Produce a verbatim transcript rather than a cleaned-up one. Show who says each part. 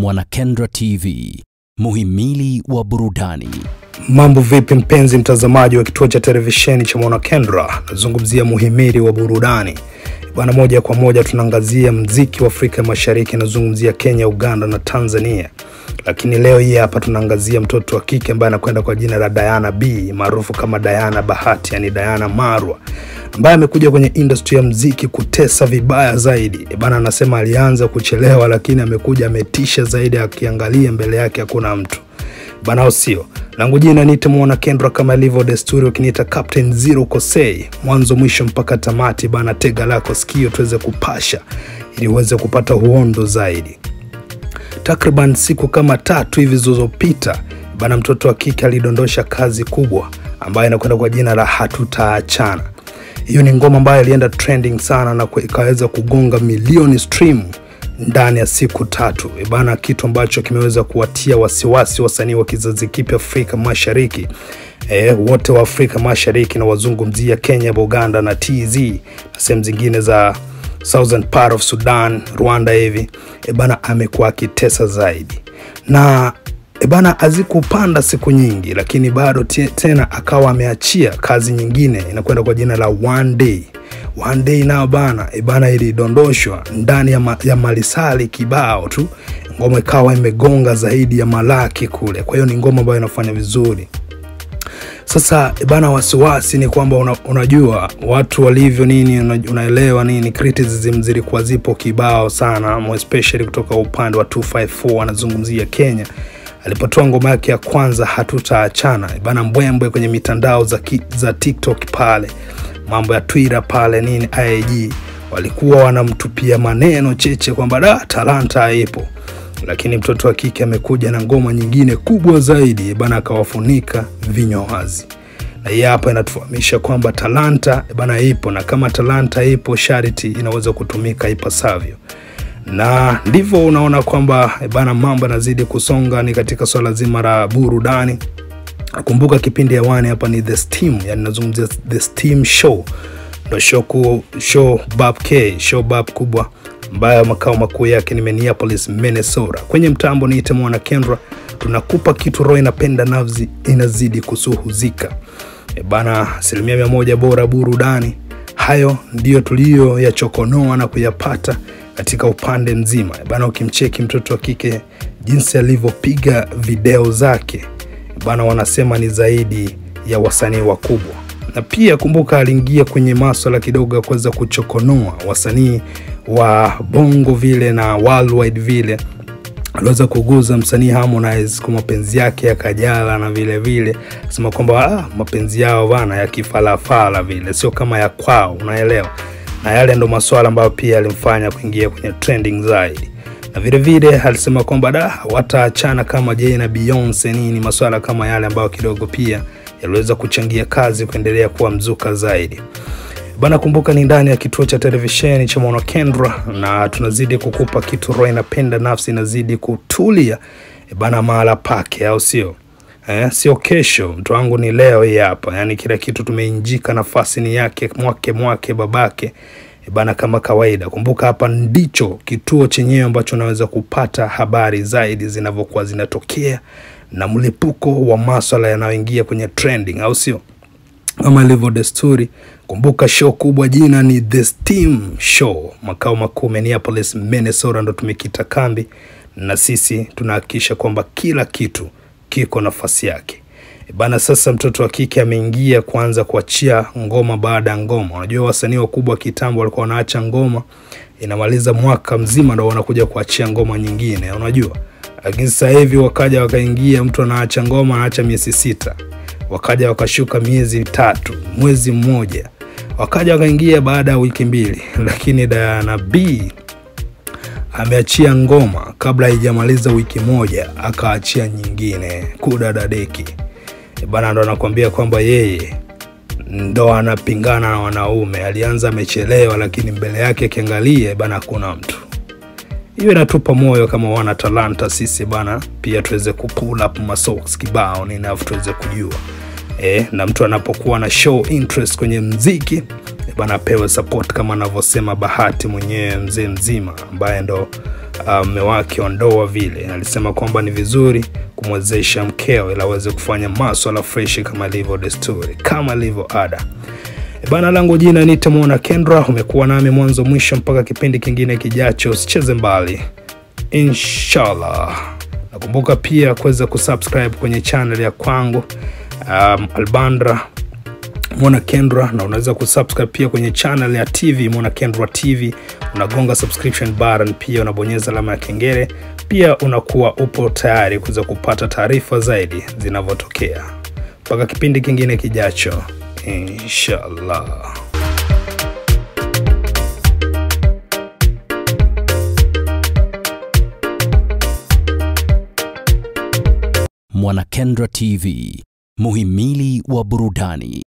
Speaker 1: Mwanakendra T V, muhimili wa burudani.
Speaker 2: Mambo vipi mpenzi mtazamaji wa kituo cha televisheni cha Mwanakendra? Nazungumzia muhimili wa burudani. Bana, moja kwa moja tunaangazia muziki wa Afrika Mashariki, nazungumzia Kenya, Uganda na Tanzania. Lakini leo hii hapa tunaangazia mtoto wa kike ambaye anakwenda kwa jina la Diana B, maarufu kama Diana Bahati, yani Diana Marwa, ambaye amekuja kwenye industry ya muziki kutesa vibaya zaidi. E bana, anasema alianza kuchelewa lakini amekuja ametisha zaidi, akiangalia mbele yake hakuna mtu. Bana usio. Langu jina ni Mwanakendra, kama ilivyo desturi ukiniita Captain Zero Kosei. Mwanzo mwisho mpaka tamati bana, tega lako sikio tuweze kupasha ili uweze kupata uhondo zaidi. Takriban siku kama tatu hivi zilizopita bana, mtoto wa kike alidondosha kazi kubwa ambayo inakwenda kwa jina la Hatutaachana. Hiyo ni ngoma ambayo ilienda trending sana na ikaweza kugonga milioni stream ndani ya siku tatu. E bana, kitu ambacho kimeweza kuwatia wasiwasi wasanii wa kizazi kipya Afrika Mashariki. Eh, wote wa Afrika Mashariki na wazungumzia Kenya, Uganda na T Z na sehemu zingine za Southern part of Sudan, Rwanda hivi. E bana, amekuwa akitesa zaidi. Na e bana, azikupanda siku nyingi lakini bado tena akawa ameachia kazi nyingine inakwenda kwa jina la One Day. One Day nao bana, e bana, ilidondoshwa ndani ya, ma, ya malisali kibao tu. Ngoma ikawa imegonga zaidi ya malaki kule. Kwa hiyo ni ngoma ambayo inafanya vizuri. Sasa e bana, wasiwasi ni kwamba una, unajua watu walivyo nini, unaelewa nini, criticism zilikuwa zipo kibao sana, more especially kutoka upande wa two five four. Anazungumzia Kenya alipotoa ngoma yake ya kwanza Hatutaachana. E bana, mbwembwe kwenye mitandao za, ki, za TikTok pale, mambo ya Twitter pale nini, I G walikuwa wanamtupia maneno cheche kwamba da talanta haipo. Lakini mtoto wa kike amekuja na ngoma nyingine kubwa zaidi. E bana, akawafunika vinywa wazi. Na hii hapa inatufahamisha kwamba talanta e bana ipo, na kama talanta ipo sharti inaweza kutumika ipasavyo. Na ndivyo unaona kwamba e bana, mambo yanazidi kusonga ni katika swala zima la burudani. Kumbuka kipindi hewani hapa ni The Steam, yani nazungumzia The Steam Show. Ndio show ku, show Bab K, show Bab kubwa ambayo makao makuu yake ni Minneapolis, Minnesota. Kwenye mtambo ni Mwanakendra, tunakupa kitu roho inapenda, nafsi inazidi kusuhuzika. E bana, asilimia mia moja bora burudani. Hayo ndio tulio ya chokonoa na kuyapata katika upande mzima. E bana, ukimcheki mtoto wa kike jinsi alivyopiga video zake, e bana, wanasema ni zaidi ya wasanii wakubwa. Na pia kumbuka aliingia kwenye masuala kidogo ya kuweza kuchokonoa wasanii wa bongo vile na worldwide vile. Aliweza kuguza msanii Harmonize kwa mapenzi yake ya Kajala, na vile vile sema kwamba ah, mapenzi yao bana ya kifalafala vile, sio kama ya kwao, unaelewa. Na yale ndo masuala ambayo pia alimfanya kuingia kwenye trending zaidi. Na vile vile alisema kwamba da wataachana kama Jay na Beyonce nini, masuala kama yale ambayo kidogo pia yaliweza kuchangia kazi kuendelea kuwa mzuka zaidi. Bana, kumbuka ni ndani ya kituo cha televisheni cha Mwanakendra na tunazidi kukupa kitu roho inapenda, nafsi inazidi kutulia. E bana, mahala pake, au sio? Eh, sio kesho, mtu wangu, ni leo hii hapa. Yani kila kitu tumeinjika nafasi ni yake, mwake mwake babake. E bana, kama kawaida kumbuka hapa ndicho kituo chenyewe ambacho unaweza kupata habari zaidi zinavyokuwa zinatokea na mlipuko wa masuala yanayoingia kwenye trending, au sio? Kama ilivyo desturi, kumbuka show kubwa jina ni The Steam Show, makao makuu Minneapolis, Minnesota, ndo tumekita kambi, na sisi tunahakikisha kwamba kila kitu kiko nafasi yake. E bana, sasa mtoto wa kike ameingia kuanza kuachia ngoma baada ya ngoma. Unajua wasanii wakubwa kitambo walikuwa wanaacha ngoma inamaliza mwaka mzima ndio wanakuja kuachia ngoma nyingine, unajua. Lakini sasa hivi wakaja wakaingia, mtu anaacha ngoma anaacha miezi sita, wakaja wakashuka miezi tatu, mwezi mmoja, wakaja wakaingia baada ya wiki mbili. Lakini Diana B ameachia ngoma kabla haijamaliza wiki moja akaachia nyingine kudadadeki. E bana, ndo anakuambia kwamba yeye ndo anapingana na wanaume. Alianza amechelewa lakini mbele yake kiangalie bana kuna mtu. Hiyo inatupa moyo kama wana talanta sisi bana, pia tuweze kupull up masocks kibao ni nafu tuweze kujua. Eh, na mtu anapokuwa na show interest kwenye muziki, e bana, pewe support kama anavyosema Bahati mwenyewe, mzee mzima ambaye ndo mume um, wake wa ndoa vile. Alisema kwamba ni vizuri kumwezesha mkeo ili aweze kufanya masuala fresh kama ilivyo desturi, kama ilivyo ada. E bana, langu jina ni Mwana Kendra. Umekuwa nami mwanzo mwisho mpaka kipindi kingine kijacho. Usicheze mbali, inshallah. Nakumbuka pia kuweza kusubscribe kwenye channel ya kwangu um, Albandra Mwana Kendra, na unaweza kusubscribe pia kwenye channel ya T V Mwana Kendra T V. Unagonga subscription button, pia unabonyeza alama ya kengele, pia unakuwa upo tayari kuweza kupata taarifa zaidi zinavyotokea. Mpaka kipindi kingine kijacho, inshallah.
Speaker 1: Mwana Kendra T V, muhimili wa burudani.